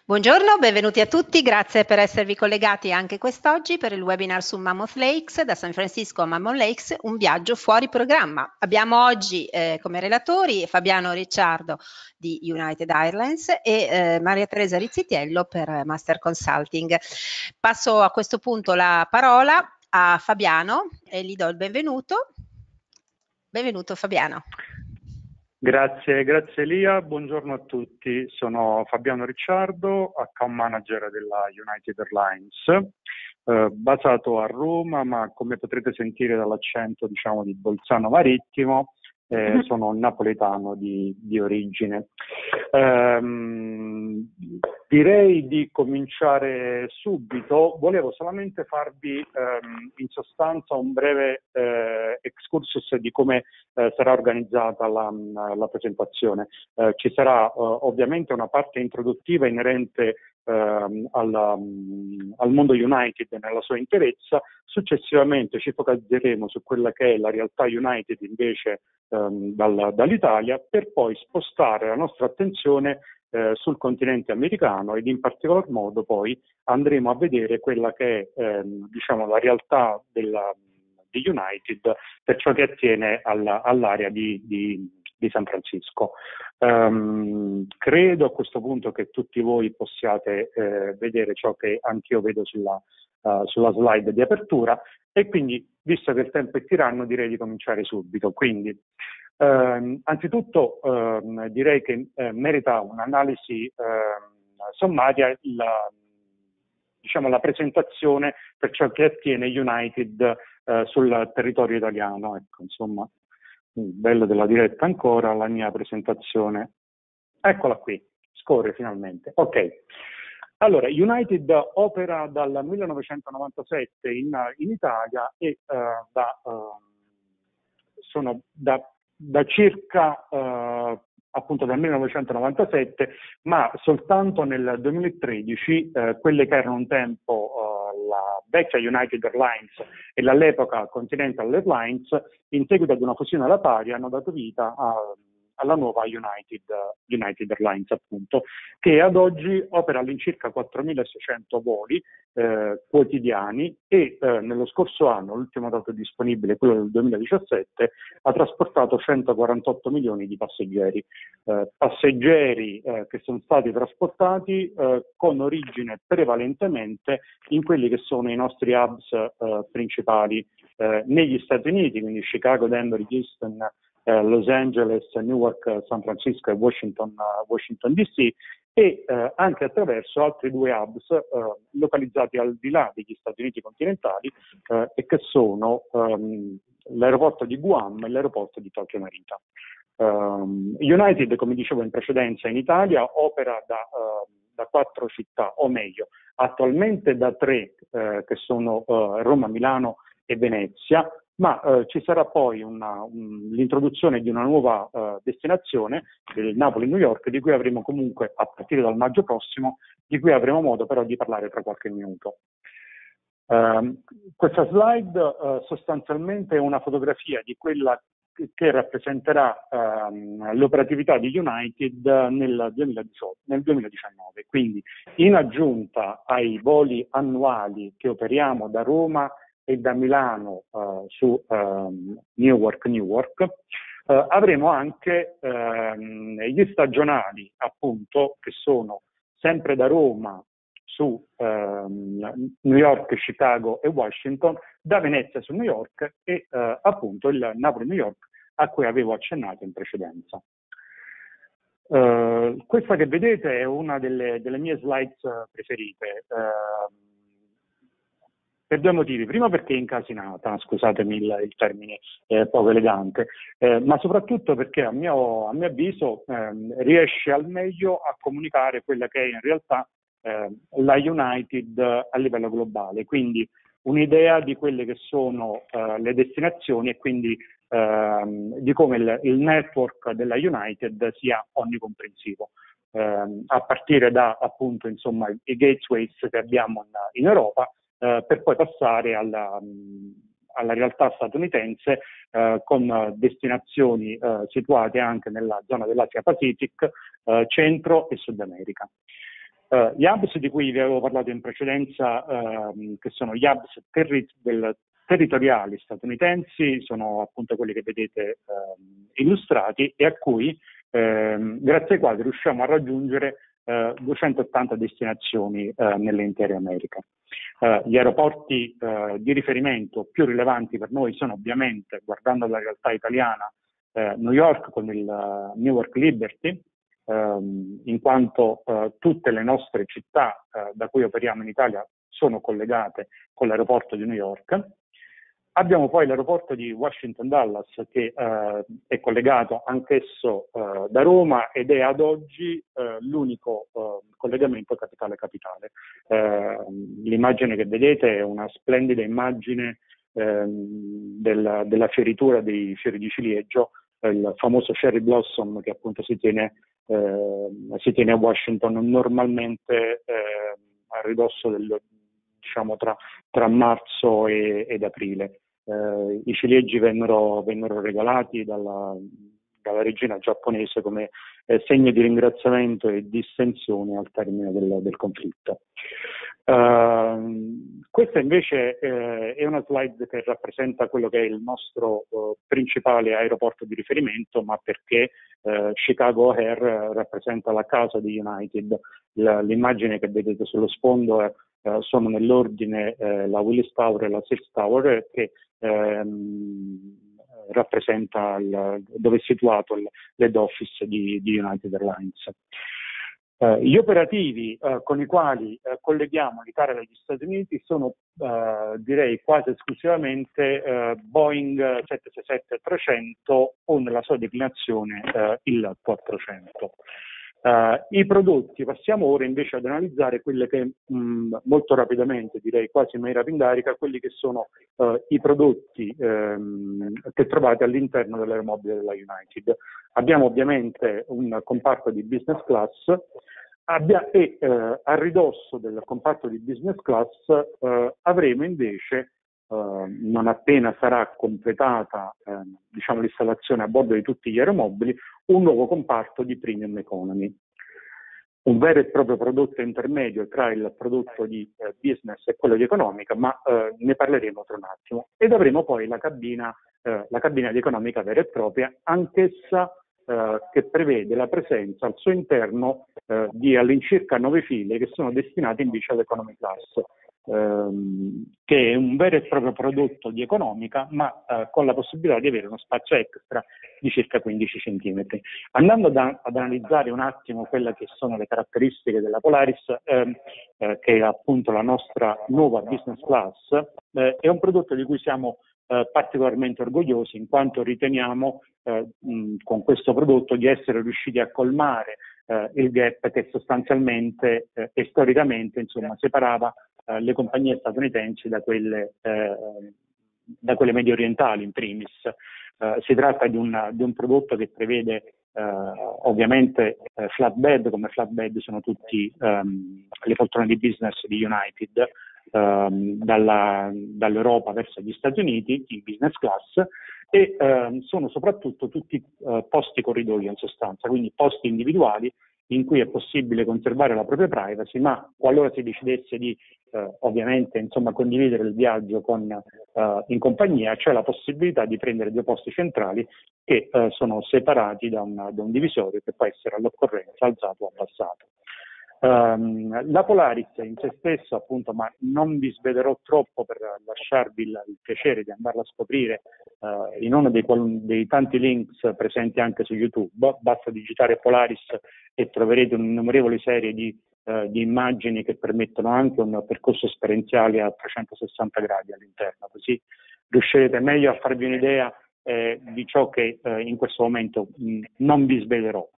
Buongiorno, benvenuti a tutti, grazie per esservi collegati anche quest'oggi per il webinar su Mammoth Lakes, da San Francisco a Mammoth Lakes, un viaggio fuori programma. Abbiamo oggi come relatori Fabiano Ricciardo di United Airlines e Maria Teresa Rizzitiello per Master Consulting. Passo a questo punto la parola a Fabiano e gli do il benvenuto. Benvenuto Fabiano. Grazie Elia, buongiorno a tutti, sono Fabiano Ricciardo, account manager della United Airlines, basato a Roma, ma come potrete sentire dall'accento diciamo di Bolzano Marittimo, sono napoletano di origine. Direi di cominciare subito. Volevo solamente farvi in sostanza un breve excursus di come sarà organizzata la presentazione. Ci sarà ovviamente una parte introduttiva inerente al mondo United nella sua interezza. Successivamente ci focalizzeremo su quella che è la realtà United invece dall'Italia, per poi spostare la nostra attenzione sul continente americano ed in particolar modo poi andremo a vedere quella che è diciamo la realtà di United per ciò che attiene all'area di San Francisco. Credo a questo punto che tutti voi possiate vedere ciò che anch'io vedo sulla slide di apertura, e quindi, visto che il tempo è tiranno, direi di cominciare subito. Quindi, anzitutto direi che merita un'analisi sommaria la presentazione per ciò che attiene United sul territorio italiano. Ecco, insomma, bello della diretta ancora, la mia presentazione. Eccola qui, scorre finalmente. Ok. Allora, United opera dal 1997 in Italia e sono da circa appunto dal 1997, ma soltanto nel 2013 quelle che erano un tempo la vecchia United Airlines e all'epoca Continental Airlines, in seguito ad una fusione alla pari, hanno dato vita alla nuova United Airlines, appunto, che ad oggi opera all'incirca 4.600 voli quotidiani e nello scorso anno, l'ultimo dato disponibile, quello del 2017, ha trasportato 148 milioni di passeggeri. Passeggeri che sono stati trasportati con origine prevalentemente in quelli che sono i nostri hubs principali negli Stati Uniti, quindi Chicago, Denver, Houston, Los Angeles, Newark, San Francisco e Washington DC, e anche attraverso altri due hubs localizzati al di là degli Stati Uniti continentali e che sono l'aeroporto di Guam e l'aeroporto di Tokyo Narita. United, come dicevo in precedenza, in Italia opera da 4 città, o meglio, attualmente da 3 che sono Roma, Milano e Venezia, ma ci sarà poi l'introduzione di una nuova destinazione, del Napoli-New York, di cui avremo comunque, a partire dal maggio prossimo, di cui avremo modo però di parlare tra qualche minuto. Questa slide sostanzialmente è una fotografia di quella che rappresenterà l'operatività di United nel 2019. Quindi, in aggiunta ai voli annuali che operiamo da Roma e da Milano su Newark, avremo anche gli stagionali, appunto, che sono sempre da Roma su New York, Chicago e Washington, da Venezia su New York e appunto il Napoli-New York a cui avevo accennato in precedenza. Questa che vedete è una delle mie slides preferite. Per 2 motivi. Primo, perché è incasinata, scusatemi il termine poco elegante, ma soprattutto perché a mio avviso riesce al meglio a comunicare quella che è in realtà la United a livello globale, quindi un'idea di quelle che sono le destinazioni e quindi di come il network della United sia onnicomprensivo. A partire da appunto insomma i gateways che abbiamo in Europa, per poi passare alla realtà statunitense con destinazioni situate anche nella zona dell'Asia Pacific, Centro e Sud America. Gli hubs di cui vi avevo parlato in precedenza, che sono gli hubs territoriali statunitensi, sono appunto quelli che vedete illustrati e a cui, grazie ai quali riusciamo a raggiungere 280 destinazioni nelle intere Americhe. Gli aeroporti di riferimento più rilevanti per noi sono ovviamente, guardando la realtà italiana, New York con il Newark Liberty, in quanto tutte le nostre città da cui operiamo in Italia sono collegate con l'aeroporto di New York. Abbiamo poi l'aeroporto di Washington Dallas che è collegato anch'esso da Roma ed è ad oggi l'unico collegamento capitale-capitale. L'immagine che vedete è una splendida immagine della fioritura dei fiori di ciliegio, il famoso Cherry Blossom che appunto si tiene a Washington normalmente a ridosso diciamo tra marzo ed aprile. I ciliegi vennero regalati dalla regina giapponese come segno di ringraziamento e distensione al termine del conflitto. Questa invece è una slide che rappresenta quello che è il nostro principale aeroporto di riferimento, ma perché Chicago O'Hare rappresenta la casa di United. L'immagine che vedete sullo sfondo sono nell'ordine la Willis Tower e la Sears Tower, che rappresenta dove è situato l'head office di United Airlines. Gli operativi con i quali colleghiamo l'Italia agli Stati Uniti sono direi quasi esclusivamente Boeing 767-300 o nella sua declinazione il 400. I prodotti, passiamo ora invece ad analizzare quelle che molto rapidamente, direi quasi in maniera pindarica, quelli che sono i prodotti che trovate all'interno dell'aeromobile della United. Abbiamo ovviamente un comparto di business class e a ridosso del comparto di business class avremo invece, non appena sarà completata diciamo, l'installazione a bordo di tutti gli aeromobili, un nuovo comparto di premium economy, un vero e proprio prodotto intermedio tra il prodotto di business e quello di economica, ma ne parleremo tra un attimo. Ed avremo poi la cabina di economica vera e propria, anch'essa che prevede la presenza al suo interno di all'incirca 9 file che sono destinate invece all'economy class, che è un vero e proprio prodotto di economica, ma con la possibilità di avere uno spazio extra di circa 15 cm. Andando ad analizzare un attimo quelle che sono le caratteristiche della Polaris, che è appunto la nostra nuova business class, è un prodotto di cui siamo particolarmente orgogliosi, in quanto riteniamo con questo prodotto di essere riusciti a colmare il gap che sostanzialmente e storicamente insomma separava le compagnie statunitensi da quelle medio orientali in primis. Si tratta di un prodotto che prevede ovviamente flatbed, come flatbed sono tutti le poltrone di business di United, dall'Europa verso gli Stati Uniti in business class, e sono soprattutto tutti posti corridoio in sostanza, quindi posti individuali in cui è possibile conservare la propria privacy, ma qualora si decidesse di ovviamente insomma condividere il viaggio in compagnia, c'è la possibilità di prendere 2 posti centrali che sono separati da un divisorio che può essere all'occorrenza alzato o abbassato. La Polaris in se stessa, appunto, ma non vi svederò troppo per lasciarvi il piacere di andarla a scoprire in uno dei tanti links presenti anche su YouTube. Basta digitare Polaris e troverete un'innumerevole serie di immagini che permettono anche un percorso esperienziale a 360 gradi all'interno, così riuscirete meglio a farvi un'idea di ciò che in questo momento non vi svelerò.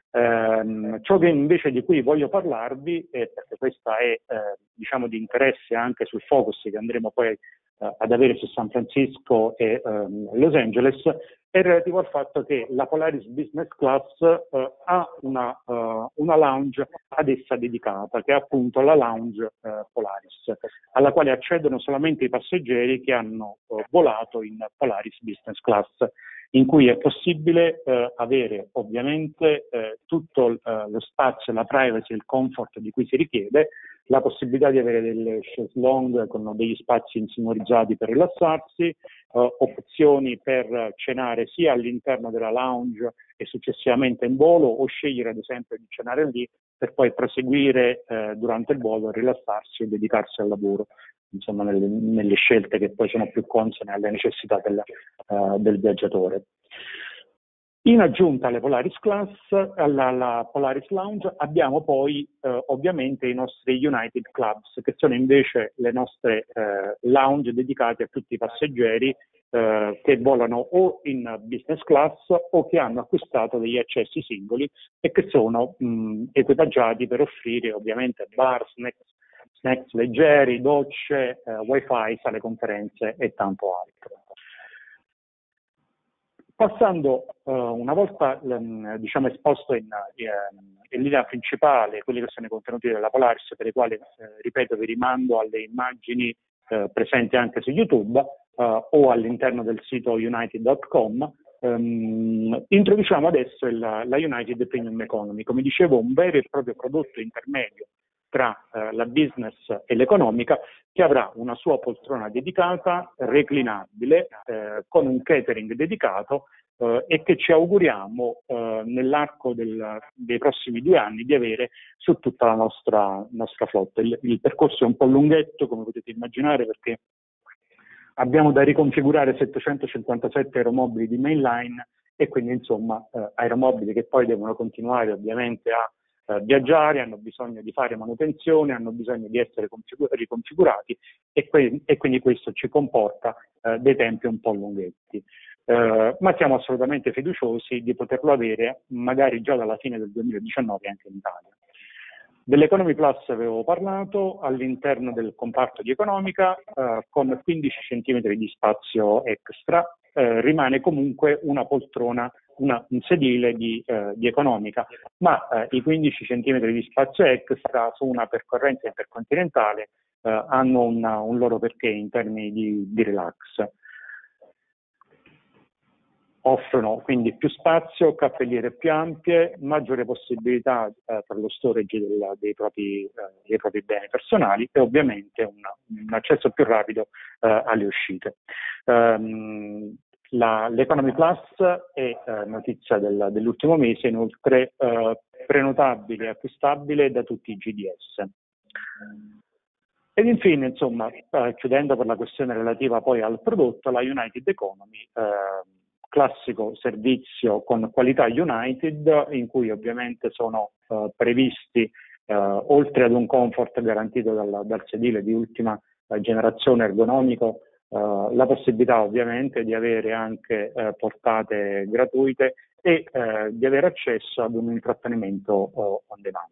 Ciò che invece di cui voglio parlarvi, perché questa è diciamo di interesse anche sul focus che andremo poi ad avere su San Francisco e Los Angeles, è relativo al fatto che la Polaris Business Class ha una lounge ad essa dedicata, che è appunto la lounge Polaris, alla quale accedono solamente i passeggeri che hanno volato in Polaris Business Class. in cui è possibile avere ovviamente tutto lo spazio, la privacy, il comfort di cui si richiede, la possibilità di avere delle chaiselong con degli spazi insonorizzati per rilassarsi, opzioni per cenare sia all'interno della lounge e successivamente in volo, o scegliere ad esempio di cenare lì per poi proseguire durante il volo, rilassarsi e dedicarsi al lavoro, insomma nelle scelte che poi sono più consone alle necessità del viaggiatore. In aggiunta alle Polaris Class, alla Polaris Lounge, abbiamo poi ovviamente i nostri United Clubs, che sono invece le nostre lounge dedicate a tutti i passeggeri che volano o in business class o che hanno acquistato degli accessi singoli e che sono equipaggiati per offrire ovviamente bar, snacks leggeri, docce, wifi, sale conferenze e tanto altro. Passando, una volta diciamo esposto in linea principale quelli che sono i contenuti della Polaris, per i quali, ripeto, vi rimando alle immagini presenti anche su YouTube o all'interno del sito united.com, introduciamo adesso la United Premium Economy, come dicevo un vero e proprio prodotto intermedio tra la business e l'economica, che avrà una sua poltrona dedicata, reclinabile, con un catering dedicato e che ci auguriamo nell'arco dei prossimi 2 anni di avere su tutta la nostra flotta. Il percorso è un po' lunghetto, come potete immaginare, perché abbiamo da riconfigurare 757 aeromobili di mainline e quindi insomma aeromobili che poi devono continuare ovviamente a viaggiare, hanno bisogno di fare manutenzione, hanno bisogno di essere riconfigurati e quindi questo ci comporta dei tempi un po' lunghetti. Ma siamo assolutamente fiduciosi di poterlo avere magari già dalla fine del 2019 anche in Italia. Dell'Economy Plus avevo parlato, all'interno del comparto di economica, con 15 cm di spazio extra, rimane comunque una poltrona, un sedile di economica, ma i 15 cm di spazio extra su una percorrenza intercontinentale hanno un loro perché in termini di relax. Offrono quindi più spazio, cappelliere più ampie, maggiore possibilità per lo storage dei propri beni personali e ovviamente un accesso più rapido alle uscite. L'Economy Plus è notizia dell'ultimo mese, inoltre prenotabile e acquistabile da tutti i GDS. Ed infine, insomma, chiudendo per la questione relativa poi al prodotto, la United Economy, classico servizio con qualità United, in cui ovviamente sono previsti, oltre ad un comfort garantito dal sedile di ultima generazione ergonomico, la possibilità ovviamente di avere anche portate gratuite e di avere accesso ad un intrattenimento on demand.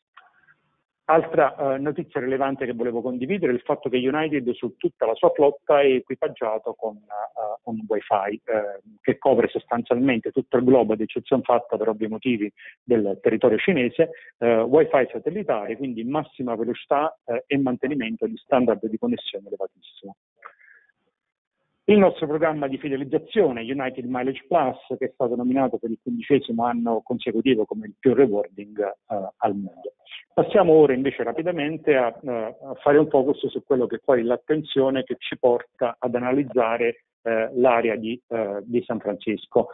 Altra notizia rilevante che volevo condividere è il fatto che United su tutta la sua flotta è equipaggiato con un Wi-Fi che copre sostanzialmente tutto il globo, ad eccezione fatta per ovvi motivi del territorio cinese, Wi-Fi satellitare, quindi massima velocità e mantenimento di standard di connessione elevatissimo. Il nostro programma di fidelizzazione United Mileage Plus, che è stato nominato per il 15° anno consecutivo come il più rewarding al mondo. Passiamo ora invece rapidamente a fare un focus su quello che poi è l'attenzione che ci porta ad analizzare l'area di San Francisco,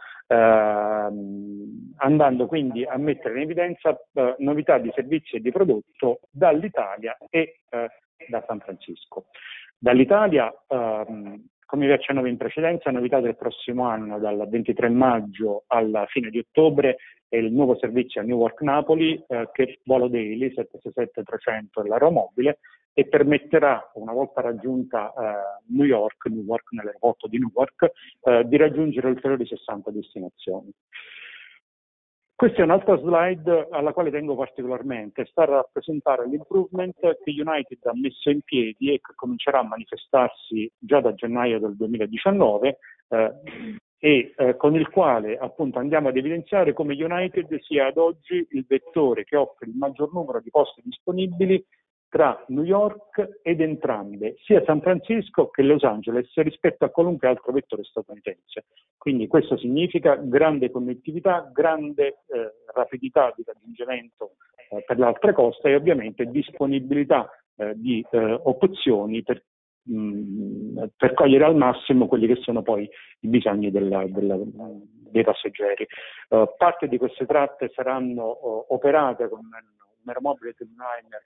andando quindi a mettere in evidenza novità di servizi e di prodotto dall'Italia e da San Francisco. Dall'Italia, come vi accennavo in precedenza, novità del prossimo anno, dal 23 maggio alla fine di ottobre, è il nuovo servizio a Newark-Napoli che volo daily 767-300 è l'aeromobile e permetterà, una volta raggiunta Newark nell'aeroporto di Newark, di raggiungere ulteriori 60 destinazioni. Questa è un'altra slide alla quale tengo particolarmente, sta a rappresentare l'improvement che United ha messo in piedi e che comincerà a manifestarsi già da gennaio del 2019 con il quale appunto andiamo ad evidenziare come United sia ad oggi il vettore che offre il maggior numero di posti disponibili tra New York ed entrambe, sia San Francisco che Los Angeles, rispetto a qualunque altro vettore statunitense. Quindi questo significa grande connettività, grande rapidità di raggiungimento per l'altra costa e ovviamente disponibilità di opzioni per cogliere al massimo quelli che sono poi i bisogni dei passeggeri. Parte di queste tratte saranno operate con un aeromobile Dreamliner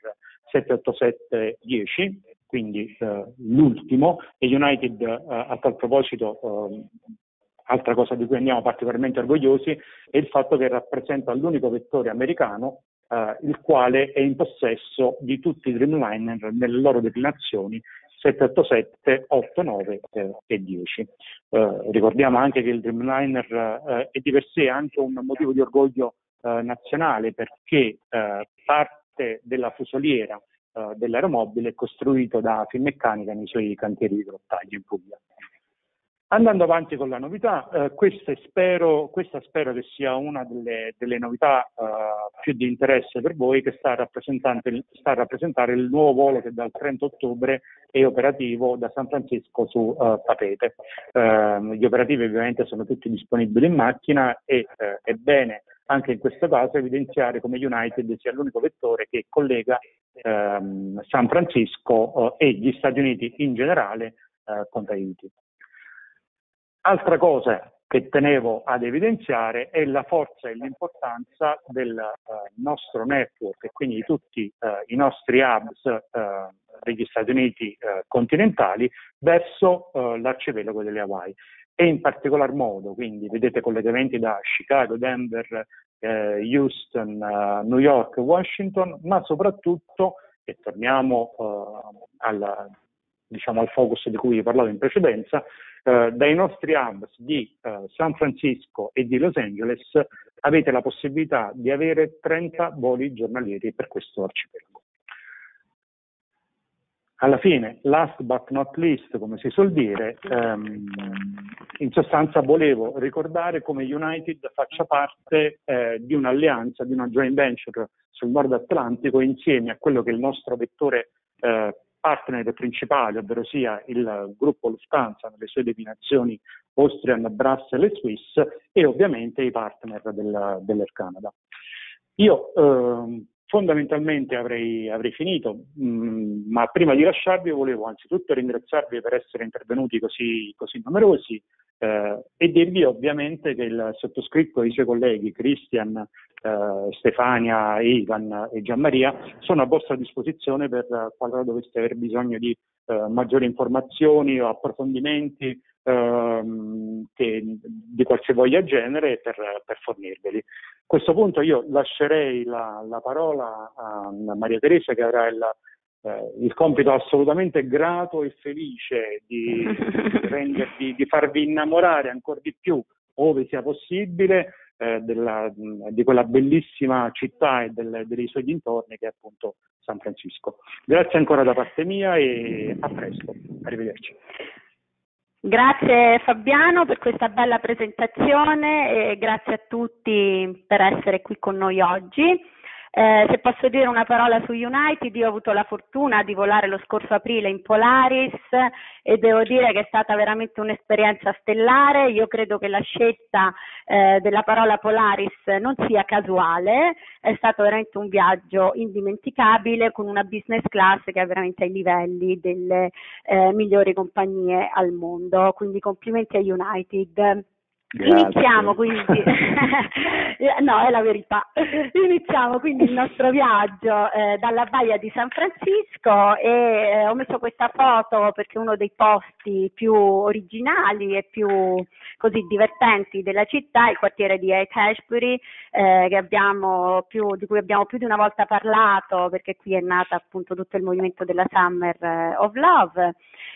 787-10, quindi l'ultimo, e United a tal proposito, altra cosa di cui andiamo particolarmente orgogliosi, è il fatto che rappresenta l'unico vettore americano il quale è in possesso di tutti i Dreamliner nelle loro declinazioni 787, 8, 9 e 10. Ricordiamo anche che il Dreamliner è di per sé anche un motivo di orgoglio nazionale, perché parte della fusoliera dell'aeromobile è costruito da Finmeccanica nei suoi cantieri di Grottaglie in Puglia. Andando avanti con la novità, questa spero che sia una delle novità più di interesse per voi, che sta a rappresentare il nuovo volo che dal 30 ottobre è operativo da San Francisco su Papeete. Gli operativi ovviamente sono tutti disponibili in macchina e è bene anche in questo caso evidenziare come United sia l'unico vettore che collega San Francisco e gli Stati Uniti in generale con Tahiti. Altra cosa che tenevo ad evidenziare è la forza e l'importanza del nostro network e quindi di tutti i nostri hubs degli Stati Uniti continentali verso l'arcipelago delle Hawaii, e in particolar modo, quindi vedete collegamenti da Chicago, Denver, Houston, New York, Washington, ma soprattutto, e torniamo al focus di cui parlavo in precedenza, dai nostri hubs di San Francisco e di Los Angeles avete la possibilità di avere 30 voli giornalieri per questo arcipelago. Alla fine, last but not least, come si suol dire, in sostanza volevo ricordare come United faccia parte di un'alleanza, di una joint venture sul Nord Atlantico, insieme a quello che è il nostro vettore partner principale, ovvero sia il gruppo Lufthansa nelle sue declinazioni Austrian, Brussels e Swiss, e ovviamente i partner dell'Air Canada. Io fondamentalmente avrei finito, ma prima di lasciarvi volevo anzitutto ringraziarvi per essere intervenuti così numerosi e dirvi ovviamente che il sottoscritto e i suoi colleghi Christian, Stefania, Ivan e Gianmaria sono a vostra disposizione per qualora doveste aver bisogno di maggiori informazioni o approfondimenti di qualsivoglia genere per fornirveli. A questo punto io lascerei la parola a Maria Teresa, che avrà il compito assolutamente grato e felice di farvi innamorare ancora di più, ove sia possibile, di quella bellissima città e dei suoi dintorni che è appunto San Francisco. Grazie ancora da parte mia e a presto, arrivederci. Grazie Fabiano per questa bella presentazione e grazie a tutti per essere qui con noi oggi. Se posso dire una parola su United, io ho avuto la fortuna di volare lo scorso aprile in Polaris e devo dire che è stata veramente un'esperienza stellare. Io credo che la scelta della parola Polaris non sia casuale, è stato veramente un viaggio indimenticabile con una business class che è veramente ai livelli delle migliori compagnie al mondo, quindi complimenti a United. Grazie. Iniziamo quindi, no è la verità, iniziamo quindi il nostro viaggio dalla baia di San Francisco e ho messo questa foto perché è uno dei posti più originali e più così divertenti della città, il quartiere di Haight-Ashbury di cui abbiamo più di una volta parlato perché qui è nata appunto tutto il movimento della Summer of Love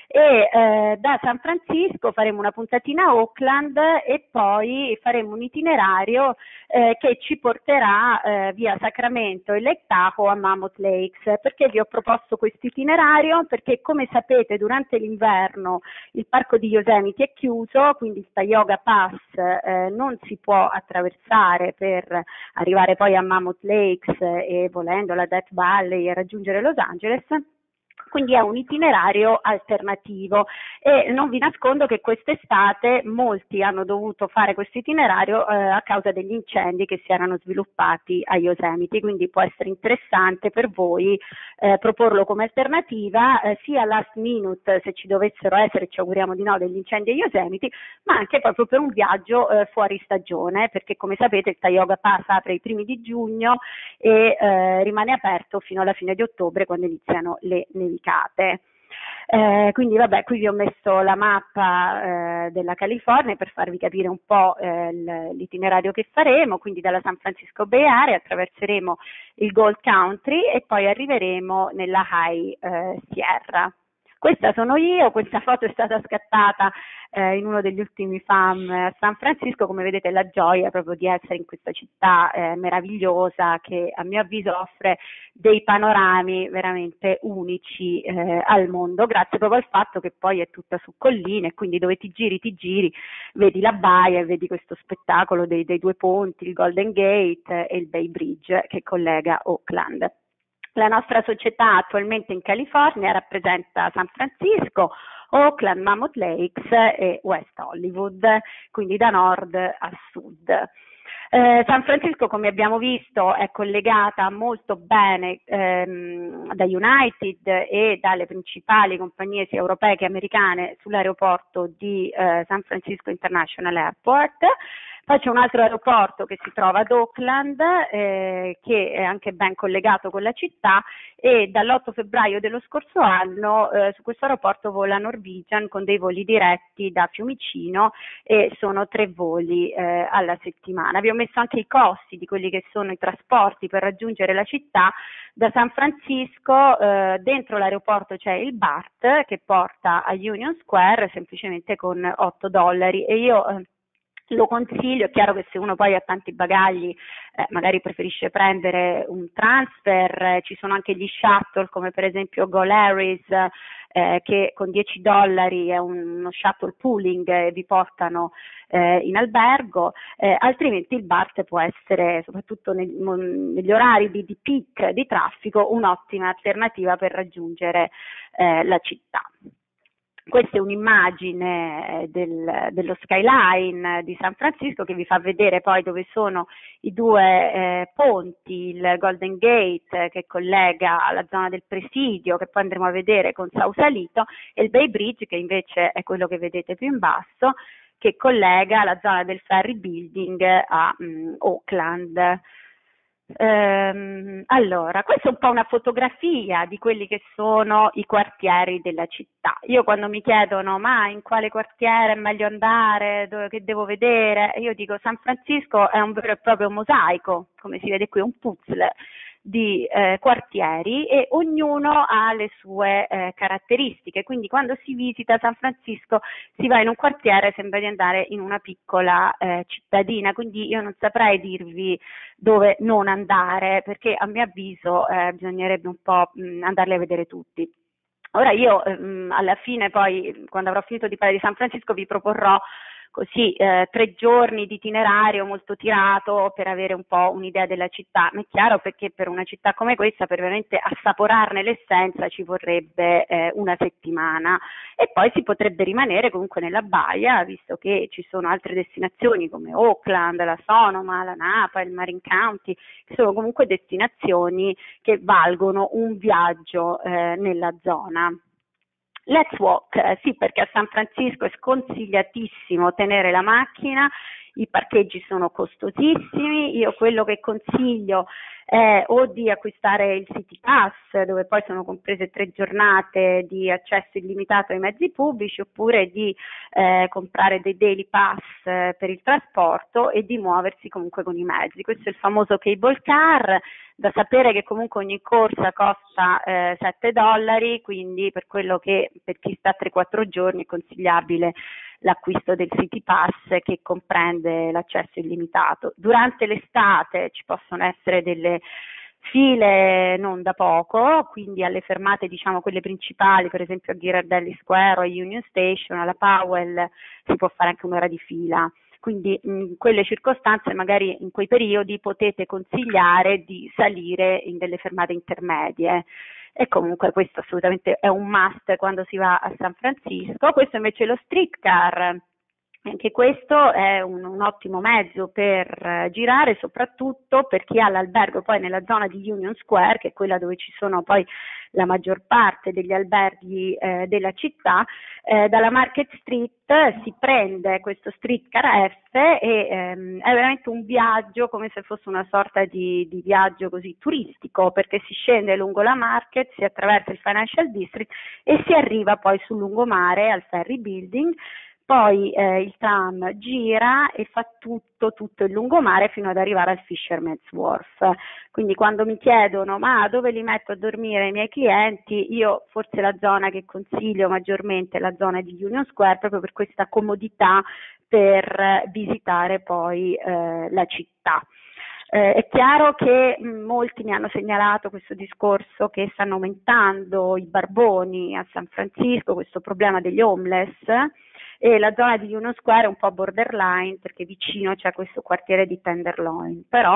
e da San Francisco faremo una puntatina a Oakland e poi faremo un itinerario che ci porterà via Sacramento e Lake Tahoe a Mammoth Lakes. Perché vi ho proposto questo itinerario? Perché come sapete durante l'inverno il parco di Yosemite è chiuso, quindi il Tioga Pass non si può attraversare per arrivare poi a Mammoth Lakes e volendo la Death Valley e raggiungere Los Angeles. Quindi è un itinerario alternativo e non vi nascondo che quest'estate molti hanno dovuto fare questo itinerario a causa degli incendi che si erano sviluppati a Yosemite, quindi può essere interessante per voi proporlo come alternativa sia last minute se ci dovessero essere, ci auguriamo di no, degli incendi a Yosemite, ma anche proprio per un viaggio fuori stagione, perché come sapete il Tioga Pass apre i primi di giugno e rimane aperto fino alla fine di ottobre quando iniziano le nevicate. Quindi vabbè, qui vi ho messo la mappa della California per farvi capire un po' l'itinerario che faremo. Quindi dalla San Francisco Bay Area attraverseremo il Gold Country e poi arriveremo nella High Sierra. Questa sono io, questa foto è stata scattata in uno degli ultimi FAM a San Francisco. Come vedete la gioia proprio di essere in questa città meravigliosa che a mio avviso offre dei panorami veramente unici al mondo, grazie proprio al fatto che poi è tutta su colline e quindi dove ti giri, vedi la baia e vedi questo spettacolo dei due ponti, il Golden Gate e il Bay Bridge che collega Oakland. La nostra società attualmente in California rappresenta San Francisco, Oakland, Mammoth Lakes e West Hollywood, quindi da nord a sud. San Francisco, come abbiamo visto, è collegata molto bene da United e dalle principali compagnie sia europee che americane sull'aeroporto di San Francisco International Airport. Poi c'è un altro aeroporto che si trova ad Oakland, che è anche ben collegato con la città, e dall'8 febbraio dello scorso anno su questo aeroporto vola Norwegian con dei voli diretti da Fiumicino e sono 3 voli alla settimana. Vi ho messo anche i costi di quelli che sono i trasporti per raggiungere la città. Da San Francisco dentro l'aeroporto c'è il BART che porta a Union Square semplicemente con $8 e io lo consiglio. È chiaro che se uno poi ha tanti bagagli magari preferisce prendere un transfer, ci sono anche gli shuttle come per esempio Go Larry's che con $10 è uno shuttle pooling e vi portano in albergo, altrimenti il BART può essere soprattutto negli orari di peak di traffico un'ottima alternativa per raggiungere la città. Questa è un'immagine dello skyline di San Francisco che vi fa vedere poi dove sono i 2 ponti, il Golden Gate che collega la zona del Presidio, che poi andremo a vedere con Sausalito, e il Bay Bridge che invece è quello che vedete più in basso, che collega la zona del Ferry Building a Oakland. Allora, questa è un po' una fotografia di quelli che sono i quartieri della città. Io quando mi chiedono ma in quale quartiere è meglio andare, che devo vedere, io dico San Francisco è un vero e proprio mosaico, come si vede qui, un puzzle di quartieri e ognuno ha le sue caratteristiche, quindi quando si visita San Francisco si va in un quartiere, sembra di andare in una piccola cittadina, quindi io non saprei dirvi dove non andare, perché a mio avviso bisognerebbe un po' andarli a vedere tutti. Ora io alla fine poi, quando avrò finito di parlare di San Francisco, vi proporrò così 3 giorni di itinerario molto tirato per avere un po' un'idea della città. Ma è chiaro perché per una città come questa, per veramente assaporarne l'essenza, ci vorrebbe una settimana e poi si potrebbe rimanere comunque nella baia, visto che ci sono altre destinazioni come Oakland, la Sonoma, la Napa, il Marin County, che sono comunque destinazioni che valgono un viaggio nella zona. Let's walk, sì, perché a San Francisco è sconsigliatissimo tenere la macchina, i parcheggi sono costosissimi. Io quello che consiglio è o di acquistare il City Pass, dove poi sono comprese 3 giornate di accesso illimitato ai mezzi pubblici, oppure di comprare dei daily pass per il trasporto e di muoversi comunque con i mezzi. Questo è il famoso cable car, da sapere che comunque ogni corsa costa $7, quindi per quello che per chi sta 3-4 giorni è consigliabile l'acquisto del City Pass, che comprende l'accesso illimitato. Durante l'estate ci possono essere delle file non da poco, quindi alle fermate, diciamo, quelle principali, per esempio a Ghirardelli Square o a Union Station, alla Powell, si può fare anche un'ora di fila. Quindi in quelle circostanze, magari in quei periodi, potete consigliare di salire in delle fermate intermedie. E comunque questo assolutamente è un must quando si va a San Francisco. Questo invece è lo streetcar. Anche questo è un ottimo mezzo per girare, soprattutto per chi ha l'albergo poi nella zona di Union Square, che è quella dove ci sono poi la maggior parte degli alberghi della città. Dalla Market Street si prende questo streetcar F e è veramente un viaggio come se fosse una sorta di viaggio così turistico, perché si scende lungo la Market, si attraversa il Financial District e si arriva poi sul lungomare al Ferry Building. Poi il tram gira e fa tutto il lungomare fino ad arrivare al Fisherman's Wharf. Quindi quando mi chiedono ma dove li metto a dormire i miei clienti, io forse la zona che consiglio maggiormente è la zona di Union Square, proprio per questa comodità per visitare poi la città. È chiaro che molti mi hanno segnalato questo discorso che stanno aumentando i barboni a San Francisco, questo problema degli homeless, e la zona di Union Square è un po' borderline perché vicino c'è questo quartiere di Tenderloin, però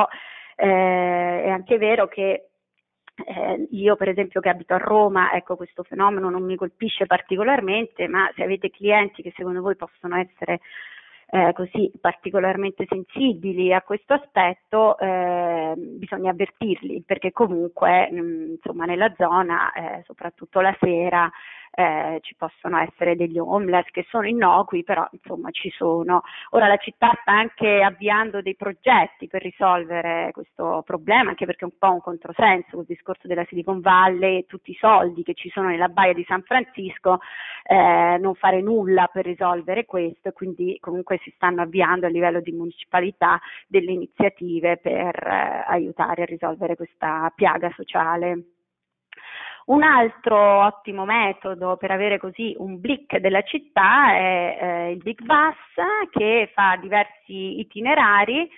è anche vero che io per esempio che abito a Roma, ecco, questo fenomeno non mi colpisce particolarmente, ma se avete clienti che secondo voi possono essere così particolarmente sensibili a questo aspetto, bisogna avvertirli, perché comunque insomma nella zona, soprattutto la sera, ci possono essere degli homeless che sono innocui, però insomma ci sono. Ora la città sta anche avviando dei progetti per risolvere questo problema, anche perché è un po' un controsenso il discorso della Silicon Valley, tutti i soldi che ci sono nella baia di San Francisco, non fare nulla per risolvere questo, quindi comunque si stanno avviando a livello di municipalità delle iniziative per aiutare a risolvere questa piaga sociale. Un altro ottimo metodo per avere così un blick della città è il Big Bus, che fa diversi itinerari.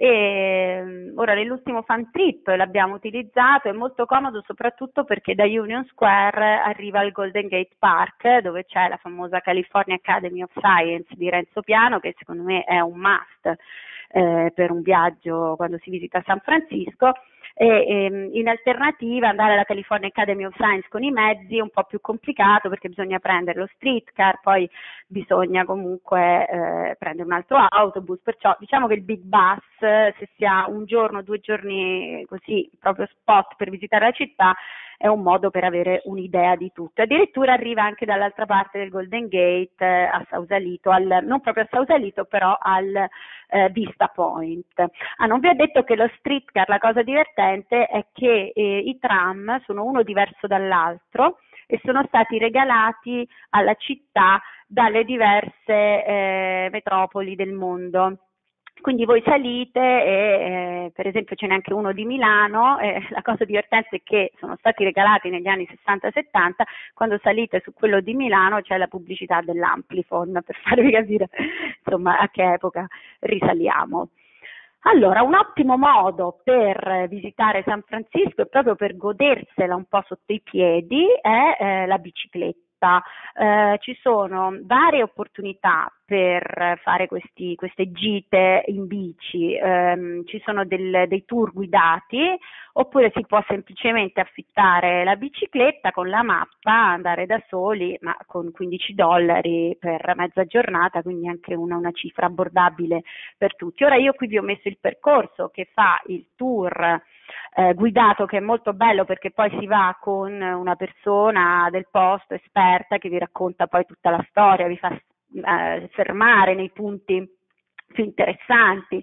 E ora nell'ultimo fan trip l'abbiamo utilizzato, è molto comodo soprattutto perché da Union Square arriva al Golden Gate Park, dove c'è la famosa California Academy of Science di Renzo Piano, che secondo me è un must per un viaggio quando si visita San Francisco. E in alternativa andare alla California Academy of Science con i mezzi è un po' più complicato, perché bisogna prendere lo streetcar, poi bisogna comunque prendere un altro autobus, perciò diciamo che il Big Bus, se si ha un giorno, 2 giorni così proprio spot per visitare la città, è un modo per avere un'idea di tutto. Addirittura arriva anche dall'altra parte del Golden Gate, a Sausalito, non proprio a Sausalito, però al Vista Point. Non vi ho detto che lo streetcar, la cosa divertente è che i tram sono uno diverso dall'altro e sono stati regalati alla città dalle diverse metropoli del mondo. Quindi voi salite e per esempio ce n'è anche uno di Milano, la cosa divertente è che sono stati regalati negli anni 60-70, quando salite su quello di Milano c'è la pubblicità dell'Amplifon, per farvi capire insomma a che epoca risaliamo. Allora, un ottimo modo per visitare San Francisco e proprio per godersela un po' sotto i piedi è la bicicletta. Ci sono varie opportunità per fare queste gite in bici, ci sono dei tour guidati, oppure si può semplicemente affittare la bicicletta con la mappa, andare da soli, ma con $15 per mezza giornata, quindi anche una cifra abbordabile per tutti. Ora io qui vi ho messo il percorso che fa il tour guidato, che è molto bello perché poi si va con una persona del posto esperta che vi racconta poi tutta la storia, vi fa fermare nei punti più interessanti.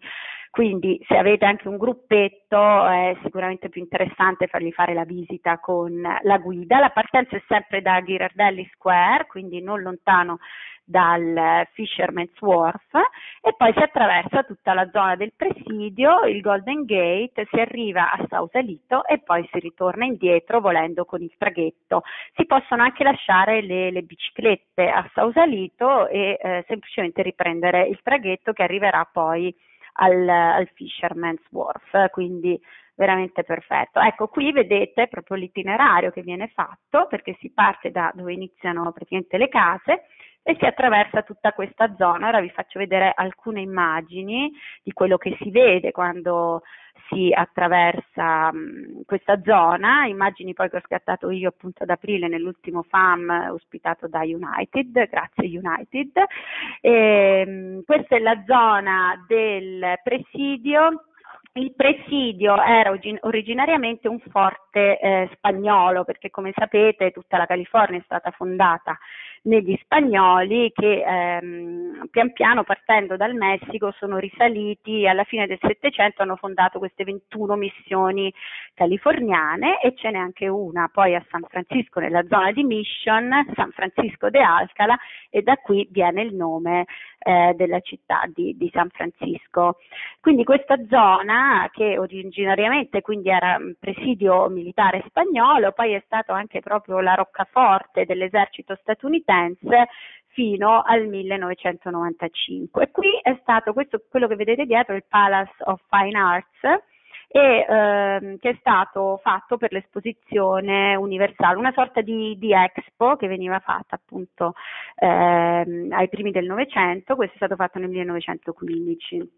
quindi se avete anche un gruppetto è sicuramente più interessante fargli fare la visita con la guida. La partenza è sempre da Ghirardelli Square, quindi non lontano dal Fisherman's Wharf, e poi si attraversa tutta la zona del presidio, il Golden Gate, si arriva a Sausalito e poi si ritorna indietro volendo con il traghetto. Si possono anche lasciare le biciclette a Sausalito e semplicemente riprendere il traghetto che arriverà poi al Fisherman's Wharf, quindi veramente perfetto. Ecco, qui vedete proprio l'itinerario che viene fatto, perché si parte da dove iniziano praticamente le case e si attraversa tutta questa zona. Ora vi faccio vedere alcune immagini di quello che si vede quando si attraversa questa zona, immagini poi che ho scattato io appunto ad aprile nell'ultimo FAM ospitato da United, grazie United. Questa è la zona del presidio. Il presidio era originariamente un forte spagnolo, perché come sapete tutta la California è stata fondata negli spagnoli che pian piano partendo dal Messico sono risaliti alla fine del Settecento, hanno fondato queste 21 missioni californiane e ce n'è anche una poi a San Francisco nella zona di Mission, San Francisco de Alcala, e da qui viene il nome della città di San Francisco. Quindi questa zona, che originariamente quindi era un presidio militare spagnolo, poi è stato anche proprio la roccaforte dell'esercito statunitense fino al 1995. E qui è stato questo, quello che vedete dietro, il Palace of Fine Arts, e che è stato fatto per l'esposizione universale, una sorta di Expo che veniva fatta appunto ai primi del Novecento. Questo è stato fatto nel 1915.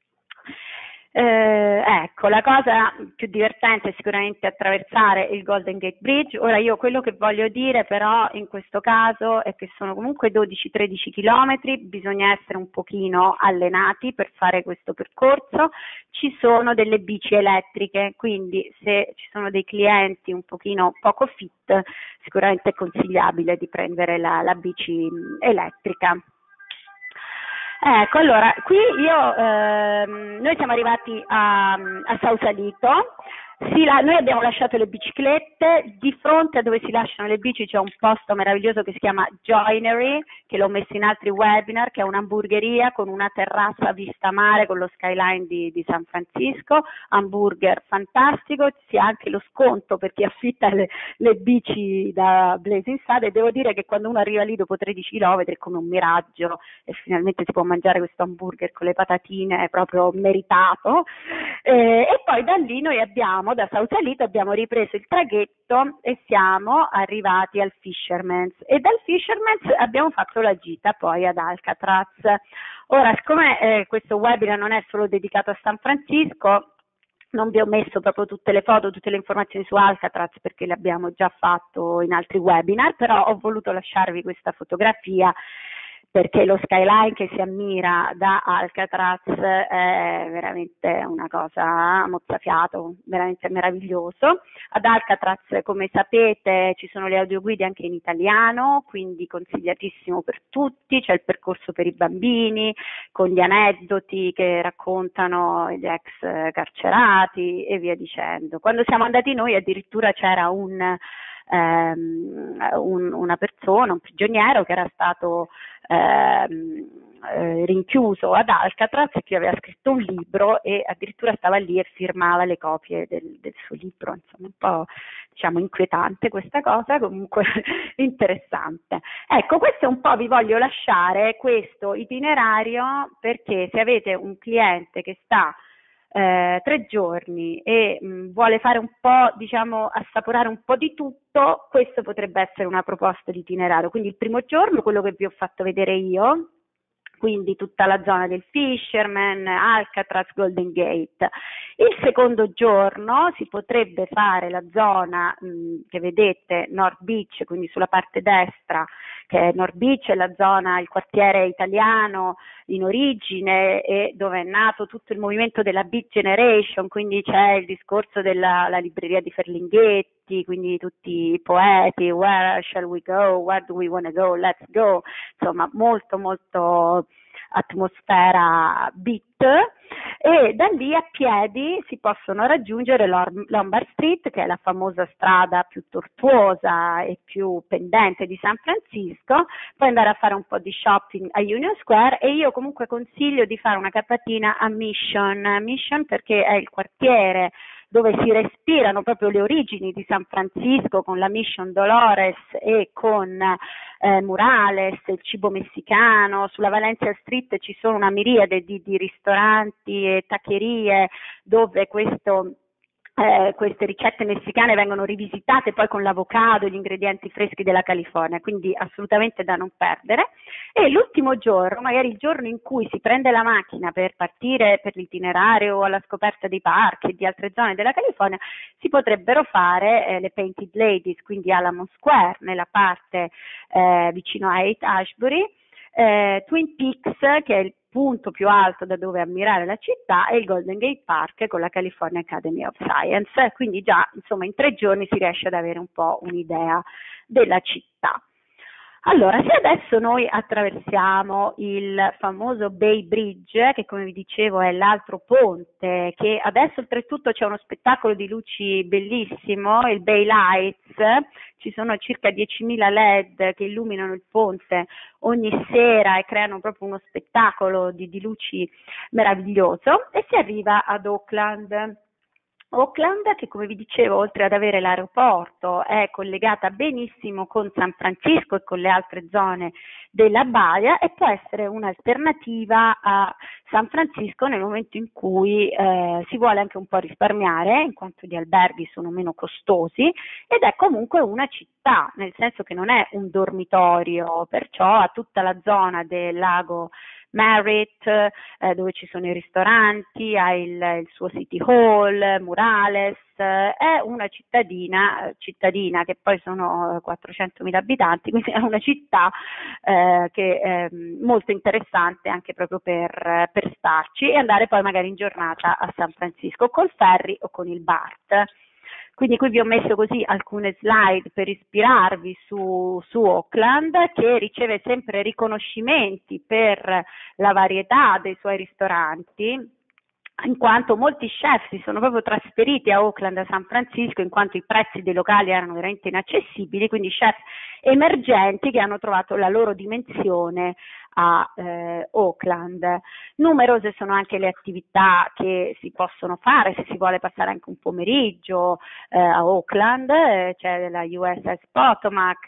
Ecco, la cosa più divertente è sicuramente attraversare il Golden Gate Bridge. Ora io quello che voglio dire però in questo caso è che sono comunque 12-13 chilometri, bisogna essere un pochino allenati per fare questo percorso. Ci sono delle bici elettriche, quindi se ci sono dei clienti un pochino poco fit, sicuramente è consigliabile di prendere la bici elettrica. Ecco, allora, qui noi siamo arrivati a Sausalito, noi abbiamo lasciato le biciclette, di fronte a dove si lasciano le bici c'è un posto meraviglioso che si chiama Joinery, che l'ho messo in altri webinar, che è un'hamburgeria con una terrazza a vista mare con lo skyline di San Francisco, hamburger fantastico, si ha anche lo sconto per chi affitta le bici da Blazing Sad, e devo dire che quando uno arriva lì dopo 13 km è come un miraggio e finalmente si può mangiare questo hamburger con le patatine, è proprio meritato. E poi da lì noi da Sausalito abbiamo ripreso il traghetto e siamo arrivati al Fisherman's, e dal Fisherman's abbiamo fatto la gita poi ad Alcatraz. Ora, siccome questo webinar non è solo dedicato a San Francisco, non vi ho messo proprio tutte le foto, tutte le informazioni su Alcatraz perché le abbiamo già fatto in altri webinar, però ho voluto lasciarvi questa fotografia perché lo skyline che si ammira da Alcatraz è veramente una cosa mozzafiato, veramente meraviglioso. Ad Alcatraz, come sapete, ci sono le audioguide anche in italiano, quindi consigliatissimo per tutti, c'è il percorso per i bambini, con gli aneddoti che raccontano gli ex carcerati e via dicendo. Quando siamo andati noi addirittura c'era una persona, un prigioniero che era stato rinchiuso ad Alcatraz, che aveva scritto un libro e addirittura stava lì e firmava le copie del suo libro. Insomma, un po' diciamo inquietante questa cosa, comunque interessante. Ecco, questo è un po', vi voglio lasciare questo itinerario perché se avete un cliente che sta 3 giorni e vuole fare un po', diciamo, assaporare un po' di tutto, questo potrebbe essere una proposta di itinerario. Quindi il primo giorno, quello che vi ho fatto vedere io, quindi tutta la zona del Fisherman, Alcatraz, Golden Gate. Il secondo giorno si potrebbe fare la zona che vedete, North Beach, quindi sulla parte destra, che è North Beach, è la zona, il quartiere italiano in origine e dove è nato tutto il movimento della Beat Generation, quindi c'è il discorso della libreria di Ferlinghetti, quindi tutti i poeti, where shall we go, where do we want to go, let's go, insomma molto molto atmosfera beat, e da lì a piedi si possono raggiungere Lombard Street, che è la famosa strada più tortuosa e più pendente di San Francisco, poi andare a fare un po' di shopping a Union Square, e io comunque consiglio di fare una capatina a Mission perché è il quartiere dove si respirano proprio le origini di San Francisco, con la Mission Dolores e con Murales, il cibo messicano. Sulla Valencia Street ci sono una miriade di ristoranti e tacherie dove queste ricette messicane vengono rivisitate poi con l'avocado e gli ingredienti freschi della California, quindi assolutamente da non perdere. E l'ultimo giorno, magari il giorno in cui si prende la macchina per partire per l'itinerario o alla scoperta dei parchi e di altre zone della California, si potrebbero fare le Painted Ladies, quindi Alamo Square, nella parte vicino a Haight Ashbury, Twin Peaks, che è il punto più alto da dove ammirare la città, e il Golden Gate Park con la California Academy of Science. Quindi già, insomma, in 3 giorni si riesce ad avere un po' un'idea della città. Allora, se adesso noi attraversiamo il famoso Bay Bridge, che come vi dicevo è l'altro ponte, che adesso oltretutto c'è uno spettacolo di luci bellissimo, il Bay Lights, ci sono circa 10.000 LED che illuminano il ponte ogni sera e creano proprio uno spettacolo di luci meraviglioso, e si arriva ad Oakland. Oakland, che come vi dicevo, oltre ad avere l'aeroporto, è collegata benissimo con San Francisco e con le altre zone della baia, e può essere un'alternativa a San Francisco nel momento in cui si vuole anche un po' risparmiare, in quanto gli alberghi sono meno costosi, ed è comunque una città, nel senso che non è un dormitorio, perciò ha tutta la zona del lago Merritt, dove ci sono i ristoranti, ha il suo City Hall, Murales, è una cittadina che poi sono 400.000 abitanti, quindi è una città che è molto interessante anche proprio per starci e andare poi magari in giornata a San Francisco col ferry o con il BART. Quindi qui vi ho messo così alcune slide per ispirarvi su Oakland, che riceve sempre riconoscimenti per la varietà dei suoi ristoranti, in quanto molti chef si sono proprio trasferiti a Oakland, a San Francisco, in quanto i prezzi dei locali erano veramente inaccessibili, quindi chef emergenti che hanno trovato la loro dimensione a Oakland. Numerose sono anche le attività che si possono fare se si vuole passare anche un pomeriggio a Oakland, c'è la USS Potomac,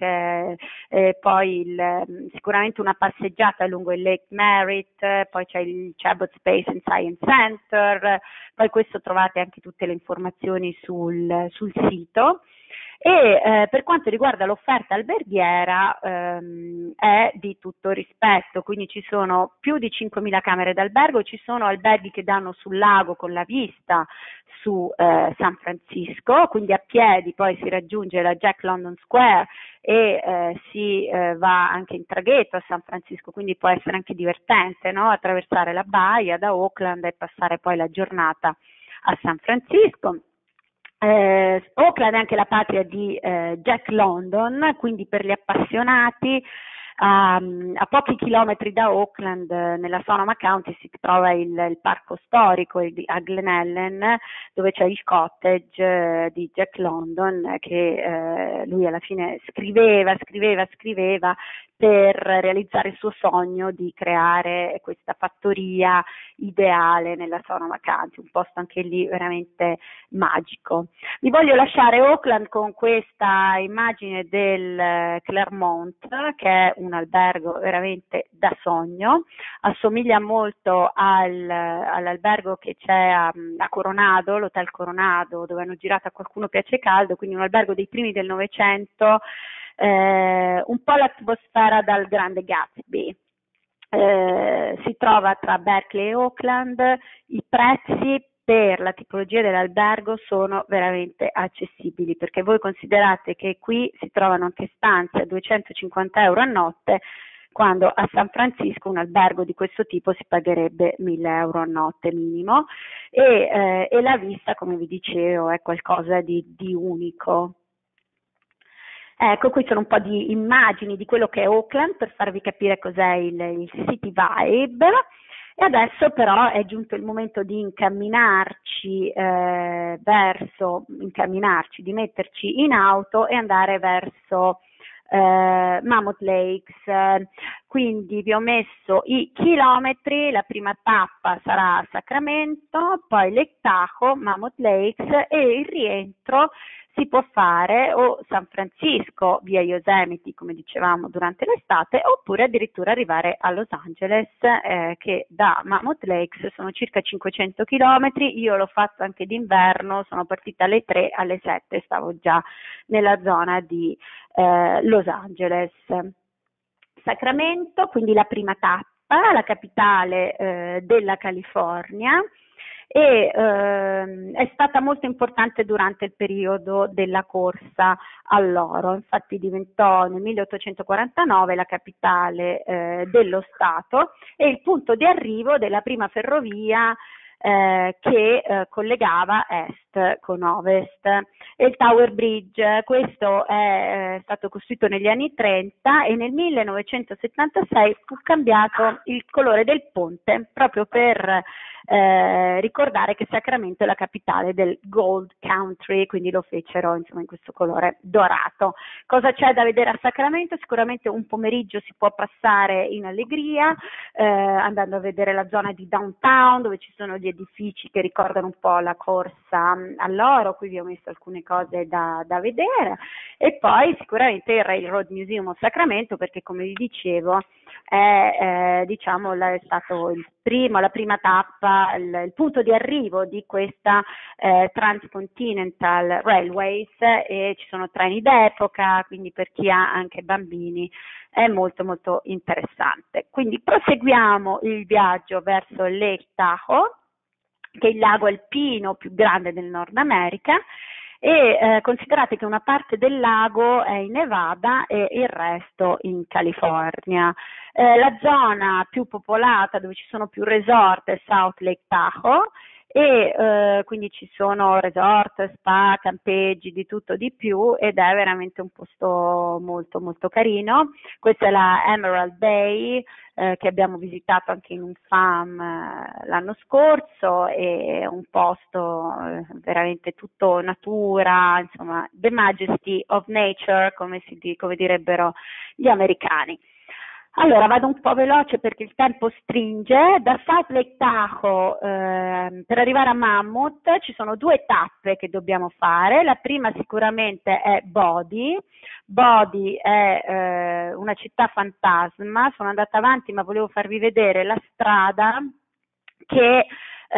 poi sicuramente una passeggiata lungo il Lake Merritt, poi c'è il Chabot Space and Science Center, poi questo trovate anche tutte le informazioni sul sito. E per quanto riguarda l'offerta alberghiera è di tutto rispetto, quindi ci sono più di 5.000 camere d'albergo, ci sono alberghi che danno sul lago con la vista su San Francisco, quindi a piedi poi si raggiunge la Jack London Square e si va anche in traghetto a San Francisco, quindi può essere anche divertente, no? Attraversare la baia da Oakland e passare poi la giornata a San Francisco. Oakland è anche la patria di Jack London, quindi per gli appassionati a pochi chilometri da Oakland, nella Sonoma County, si trova il parco storico a Glen Ellen, dove c'è il cottage di Jack London, che lui alla fine scriveva per realizzare il suo sogno di creare questa fattoria ideale nella Sonoma County, un posto anche lì veramente magico. Vi voglio lasciare Oakland con questa immagine del Claremont, che è un albergo veramente da sogno, assomiglia molto all'albergo che c'è a Coronado, l'Hotel Coronado, dove hanno girato A Qualcuno Piace Caldo, quindi un albergo dei primi del Novecento, un po' l'atmosfera dal Grande Gatsby. Si trova tra Berkeley e Oakland, i prezzi per la tipologia dell'albergo sono veramente accessibili, perché voi considerate che qui si trovano anche stanze a 250 euro a notte, quando a San Francisco un albergo di questo tipo si pagherebbe 1.000 euro a notte minimo, e la vista, come vi dicevo, è qualcosa di unico. Ecco, qui sono un po' di immagini di quello che è Auckland per farvi capire cos'è il City Vibe. E adesso però è giunto il momento di incamminarci, di metterci in auto e andare verso Mammoth Lakes. Quindi vi ho messo i chilometri, la prima tappa sarà Sacramento, poi Lake Tahoe, Mammoth Lakes, e il rientro si può fare o San Francisco via Yosemite, come dicevamo durante l'estate, oppure addirittura arrivare a Los Angeles, che da Mammoth Lakes sono circa 500 chilometri. Io l'ho fatto anche d'inverno, sono partita alle 3, alle 7 stavo già nella zona di Los Angeles. Sacramento, quindi la prima tappa, la capitale della California, e è stata molto importante durante il periodo della corsa all'oro. Infatti diventò nel 1849 la capitale dello Stato e il punto di arrivo della prima ferrovia che collegava est con ovest. E il Tower Bridge, questo è stato costruito negli anni 30 e nel 1976 fu cambiato il colore del ponte proprio per ricordare che Sacramento è la capitale del Gold Country, quindi lo fecero insomma in questo colore dorato. Cosa c'è da vedere a Sacramento? Sicuramente un pomeriggio si può passare in allegria andando a vedere la zona di downtown dove ci sono gli edifici che ricordano un po' la corsa all'oro. Qui vi ho messo alcune cose da vedere, e poi sicuramente il Railroad Museum of Sacramento, perché come vi dicevo è stato la prima tappa, il punto di arrivo di questa Transcontinental Railways, e ci sono treni d'epoca, quindi per chi ha anche bambini è molto molto interessante. Quindi proseguiamo il viaggio verso Lake Tahoe, che è il lago alpino più grande del Nord America, e considerate che una parte del lago è in Nevada e il resto in California. La zona più popolata, dove ci sono più resort, è South Lake Tahoe, e quindi ci sono resort, spa, campeggi, di tutto di più, ed è veramente un posto molto molto carino. Questa è la Emerald Bay, che abbiamo visitato anche in un FAM l'anno scorso, è un posto veramente tutto natura, insomma, the majesty of nature, come direbbero gli americani. Allora, vado un po' veloce perché il tempo stringe. Da South Lake Tahoe per arrivare a Mammoth ci sono 2 tappe che dobbiamo fare. La prima sicuramente è Bodie. Bodie è una città fantasma. Sono andata avanti, ma volevo farvi vedere la strada che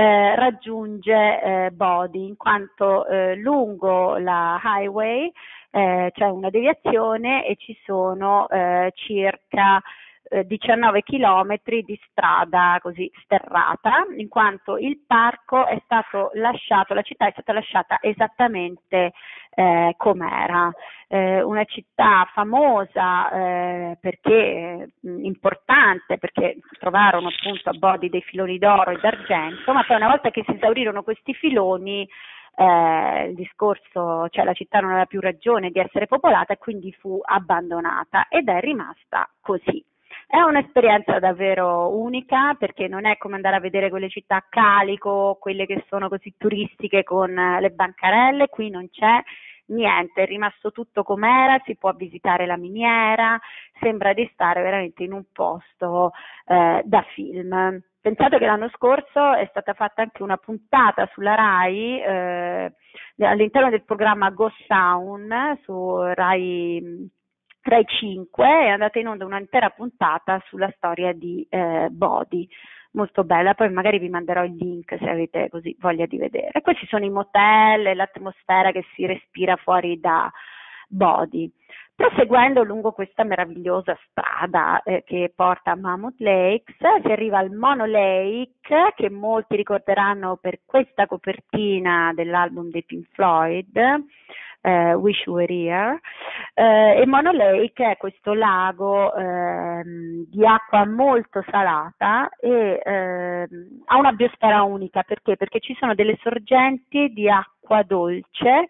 raggiunge Bodie, in quanto lungo la highway c'è una deviazione e ci sono circa 19 chilometri di strada così sterrata, in quanto il parco è stato lasciato, la città è stata lasciata esattamente com'era. Una città famosa perché importante, perché trovarono appunto a Bodie dei filoni d'oro e d'argento, ma poi una volta che si esaurirono questi filoni il discorso, cioè la città non aveva più ragione di essere popolata e quindi fu abbandonata, ed è rimasta così. È un'esperienza davvero unica, perché non è come andare a vedere quelle città a calico, quelle che sono così turistiche con le bancarelle. Qui non c'è niente, è rimasto tutto com'era, si può visitare la miniera, sembra di stare veramente in un posto da film. Pensate che l'anno scorso è stata fatta anche una puntata sulla Rai all'interno del programma Ghost Town su Rai 5, è andata in onda un'intera puntata sulla storia di Bodie, molto bella. Poi magari vi manderò il link se avete così voglia di vedere. Questi sono i motel e l'atmosfera che si respira fuori da Bodie. Proseguendo lungo questa meravigliosa strada che porta a Mammoth Lakes, si arriva al Mono Lake, che molti ricorderanno per questa copertina dell'album dei Pink Floyd, Wish You Were Here. E Mono Lake è questo lago di acqua molto salata e ha una biosfera unica. Perché? Perché ci sono delle sorgenti di acqua dolce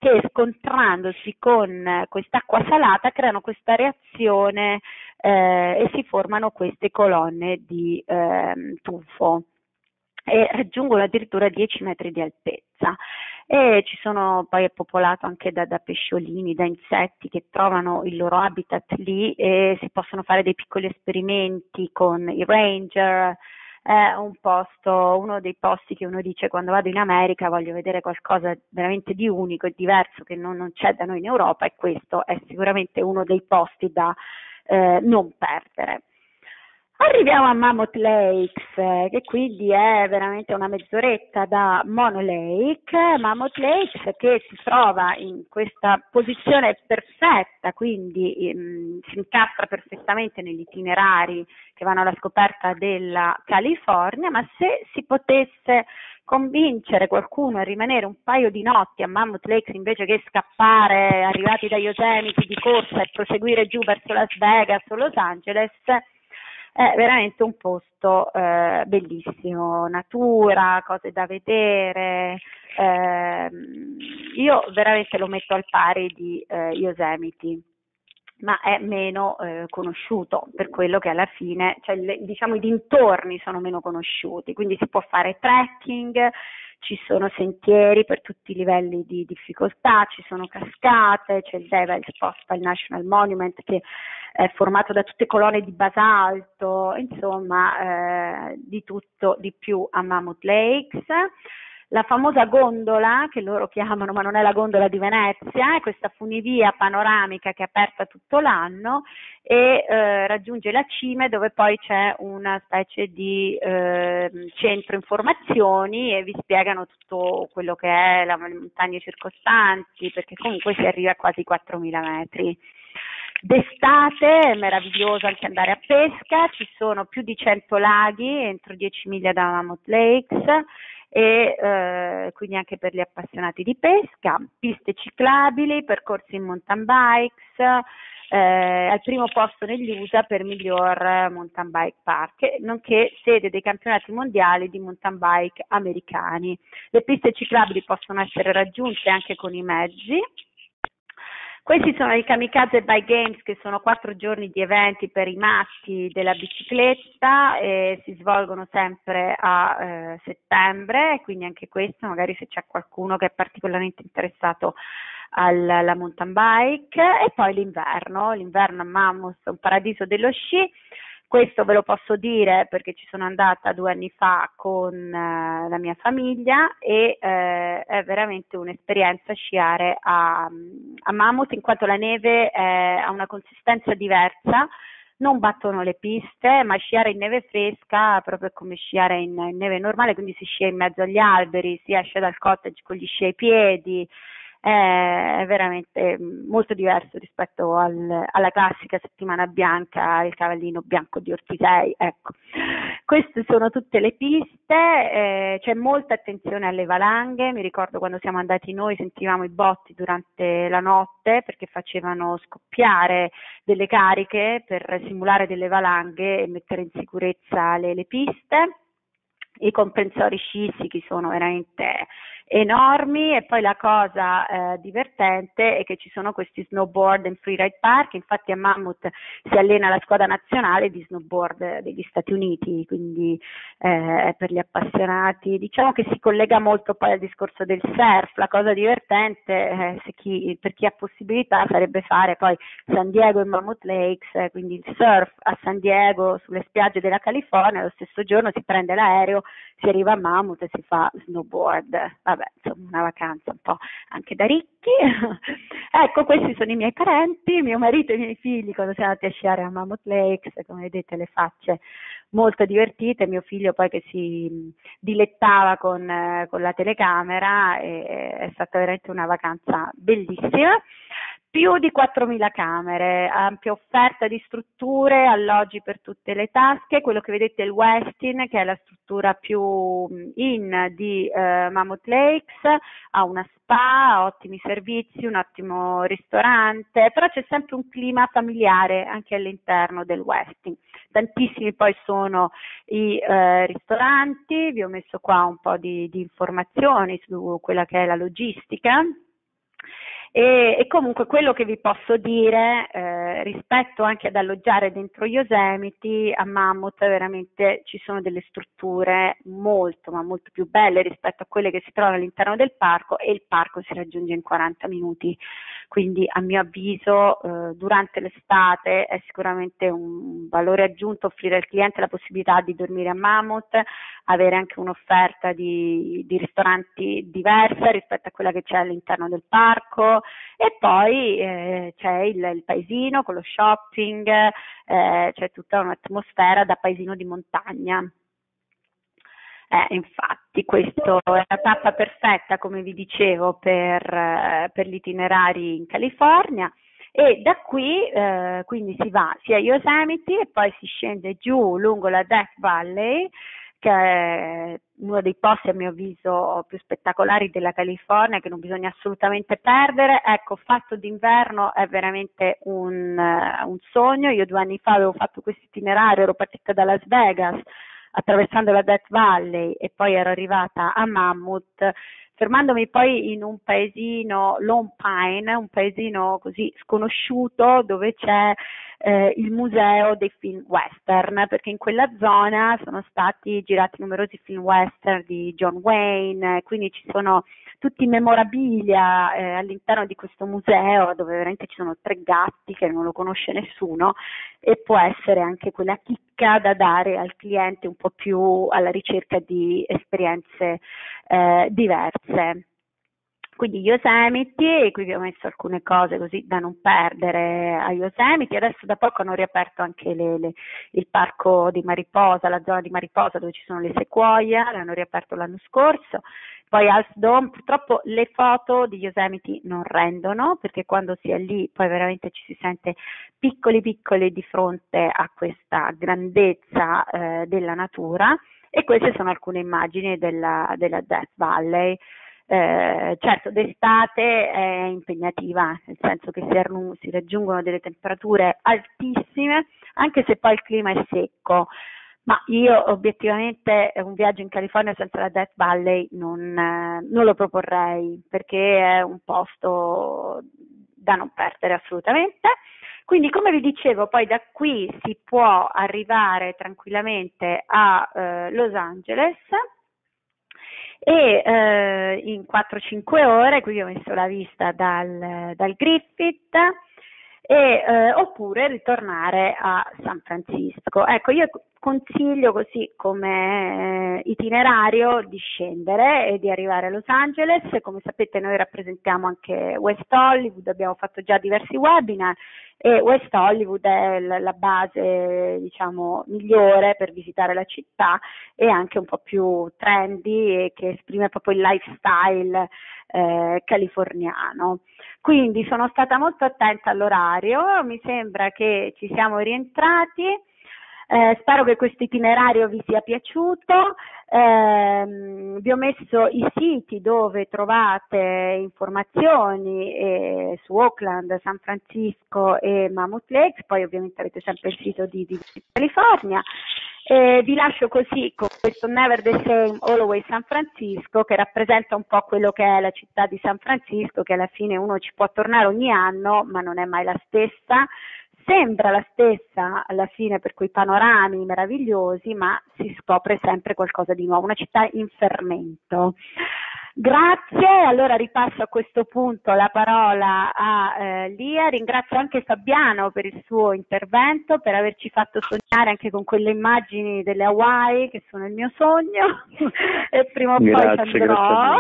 che scontrandosi con quest'acqua salata creano questa reazione e si formano queste colonne di tufo e raggiungono addirittura 10 metri di altezza. E poi è popolato anche da pesciolini, da insetti che trovano il loro habitat lì e si possono fare dei piccoli esperimenti con i ranger. È uno dei posti che uno dice: quando vado in America voglio vedere qualcosa veramente di unico e diverso che non c'è da noi in Europa, e questo è sicuramente uno dei posti da non perdere. Arriviamo a Mammoth Lakes, che quindi è veramente una mezz'oretta da Mono Lake. Mammoth Lakes che si trova in questa posizione perfetta, quindi si incastra perfettamente negli itinerari che vanno alla scoperta della California, ma se si potesse convincere qualcuno a rimanere un paio di notti a Mammoth Lakes invece che scappare arrivati da Yosemite di corsa e proseguire giù verso Las Vegas o Los Angeles, è veramente un posto bellissimo, natura, cose da vedere. Io veramente lo metto al pari di Yosemite, ma è meno conosciuto per quello che alla fine, cioè diciamo i dintorni sono meno conosciuti, quindi si può fare trekking, ci sono sentieri per tutti i livelli di difficoltà, ci sono cascate, c'è il Devil's Postpile National Monument che è formato da tutte colonne di basalto, insomma di tutto di più a Mammoth Lakes. La famosa gondola, che loro chiamano, ma non è la gondola di Venezia, è questa funivia panoramica che è aperta tutto l'anno e raggiunge la cima, dove poi c'è una specie di centro informazioni e vi spiegano tutto quello che è le montagne circostanti, perché comunque si arriva a quasi 4.000 metri. D'estate è meraviglioso anche andare a pesca, ci sono più di 100 laghi entro 10 miglia da Mammoth Lakes, e quindi anche per gli appassionati di pesca, piste ciclabili, percorsi in mountain bikes, al primo posto negli USA per miglior mountain bike park, nonché sede dei campionati mondiali di mountain bike americani. Le piste ciclabili possono essere raggiunte anche con i mezzi. Questi sono i Kamikaze Bike Games, che sono 4 giorni di eventi per i matti della bicicletta e si svolgono sempre a settembre, quindi anche questo, magari se c'è qualcuno che è particolarmente interessato alla mountain bike. E poi l'inverno a Mammoth è un paradiso dello sci. Questo ve lo posso dire perché ci sono andata 2 anni fa con la mia famiglia e è veramente un'esperienza sciare a Mammoth, in quanto la neve ha una consistenza diversa, non battono le piste, ma sciare in neve fresca proprio è come sciare in neve normale, quindi si scia in mezzo agli alberi, si esce dal cottage con gli sci ai piedi. È veramente molto diverso rispetto alla classica settimana bianca, il cavallino bianco di Ortisei. Ecco, queste sono tutte le piste, c'è molta attenzione alle valanghe. Mi ricordo quando siamo andati noi sentivamo i botti durante la notte perché facevano scoppiare delle cariche per simulare delle valanghe e mettere in sicurezza le piste. I comprensori sciistici sono veramente enormi, e poi la cosa divertente è che ci sono questi snowboard and freeride park. Infatti a Mammoth si allena la squadra nazionale di snowboard degli Stati Uniti, quindi per gli appassionati diciamo che si collega molto poi al discorso del surf. La cosa divertente per chi ha possibilità sarebbe fare poi San Diego e Mammoth Lakes, quindi il surf a San Diego sulle spiagge della California, lo stesso giorno si prende l'aereo, si arriva a Mammoth e si fa snowboard. Vabbè, insomma, una vacanza un po' anche da ricchi. Ecco, questi sono i miei parenti, mio marito e i miei figli quando siamo andati a sciare a Mammoth Lakes, come vedete le facce molto divertite, mio figlio poi che si dilettava con la telecamera, e è stata veramente una vacanza bellissima. Più di 4.000 camere, ampia offerta di strutture, alloggi per tutte le tasche. Quello che vedete è il Westin, che è la struttura più in di Mammoth Lakes, ha una spa, ottimi servizi, un ottimo ristorante, però c'è sempre un clima familiare anche all'interno del Westin. Tantissimi poi sono i ristoranti, vi ho messo qua un po' di informazioni su quella che è la logistica. E comunque quello che vi posso dire rispetto anche ad alloggiare dentro Yosemite, a Mammoth veramente ci sono delle strutture molto ma molto più belle rispetto a quelle che si trovano all'interno del parco, e il parco si raggiunge in 40 minuti, quindi a mio avviso durante l'estate è sicuramente un valore aggiunto offrire al cliente la possibilità di dormire a Mammoth, avere anche un'offerta di ristoranti diversa rispetto a quella che c'è all'interno del parco. E poi c'è il paesino con lo shopping, c'è tutta un'atmosfera da paesino di montagna. Infatti, questa è la tappa perfetta, come vi dicevo, per gli itinerari in California. E da qui quindi si va sia a Yosemite e poi si scende giù lungo la Death Valley, che è uno dei posti a mio avviso più spettacolari della California, che non bisogna assolutamente perdere. Ecco, fatto d'inverno è veramente un sogno. Io 2 anni fa avevo fatto questo itinerario, ero partita da Las Vegas attraversando la Death Valley e poi ero arrivata a Mammoth, fermandomi poi in un paesino, Lone Pine, un paesino così sconosciuto dove c'è il museo dei film western, perché in quella zona sono stati girati numerosi film western di John Wayne, quindi ci sono tutti i memorabilia all'interno di questo museo, dove veramente ci sono 3 gatti che non lo conosce nessuno, e può essere anche quella chicca da dare al cliente un po' più alla ricerca di esperienze diverse. Quindi Yosemite, e qui vi ho messo alcune cose così da non perdere a Yosemite. Adesso da poco hanno riaperto anche il parco di Mariposa, la zona di Mariposa dove ci sono le sequoia, l'hanno riaperto l'anno scorso. Poi Half Dome, purtroppo le foto di Yosemite non rendono, perché quando si è lì poi veramente ci si sente piccoli piccoli di fronte a questa grandezza della natura. E queste sono alcune immagini della Death Valley. Certo, d'estate è impegnativa, nel senso che si raggiungono delle temperature altissime, anche se poi il clima è secco. Ma io obiettivamente un viaggio in California senza la Death Valley non lo proporrei, perché è un posto da non perdere assolutamente. Quindi, come vi dicevo, poi da qui si può arrivare tranquillamente a Los Angeles, e in 4-5 ore, qui ho messo la vista dal Griffith, oppure ritornare a San Francisco. Ecco, io consiglio così come itinerario di scendere e di arrivare a Los Angeles. Come sapete noi rappresentiamo anche West Hollywood, abbiamo fatto già diversi webinar, e West Hollywood è la base, diciamo, migliore per visitare la città, e anche un po' più trendy e che esprime proprio il lifestyle californiano. Quindi sono stata molto attenta all'orario, mi sembra che ci siamo rientrati. Spero che questo itinerario vi sia piaciuto. Vi ho messo i siti dove trovate informazioni su Oakland, San Francisco e Mammoth Lakes, poi ovviamente avete sempre il sito di California. Vi lascio così con questo Never the Same, Always San Francisco, che rappresenta un po' quello che è la città di San Francisco, che alla fine uno ci può tornare ogni anno, ma non è mai la stessa. Sembra la stessa alla fine per quei panorami meravigliosi, ma si scopre sempre qualcosa di nuovo, una città in fermento. Grazie, allora ripasso a questo punto la parola a Lia. Ringrazio anche Fabiano per il suo intervento, per averci fatto sognare anche con quelle immagini delle Hawaii che sono il mio sogno e prima o poi ci andrò.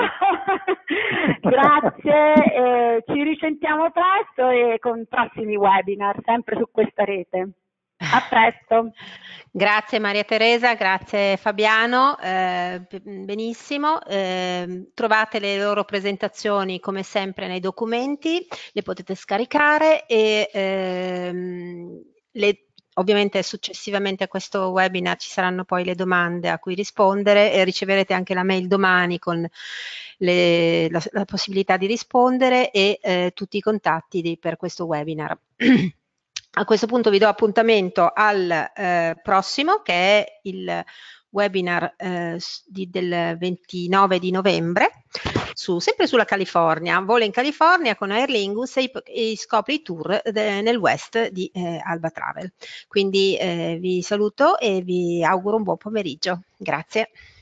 Grazie, ci risentiamo presto e con prossimi webinar sempre su questa rete. A presto. Grazie Maria Teresa, grazie Fabiano, benissimo. Trovate le loro presentazioni come sempre nei documenti, le potete scaricare e ovviamente successivamente a questo webinar ci saranno poi le domande a cui rispondere, e riceverete anche la mail domani con la possibilità di rispondere e tutti i contatti per questo webinar. A questo punto vi do appuntamento al prossimo, che è il webinar del 29 di novembre, sempre sulla California. Vola in California con Aer Lingus e scopri i tour nel West di Alba Travel. Quindi vi saluto e vi auguro un buon pomeriggio. Grazie.